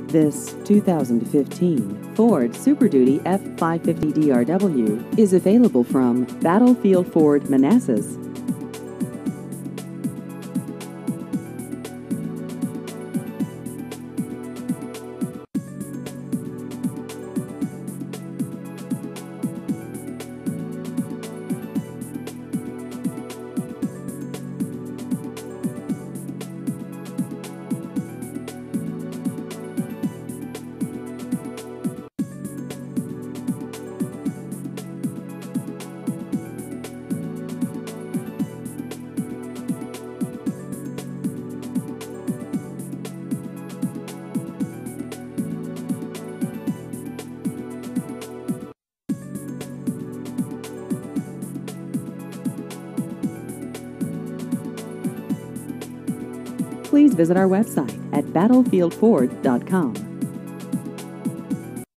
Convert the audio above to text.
This 2015 Ford Super Duty F550 DRW is available from Battlefield Ford Manassas. Please visit our website at battlefieldford.com.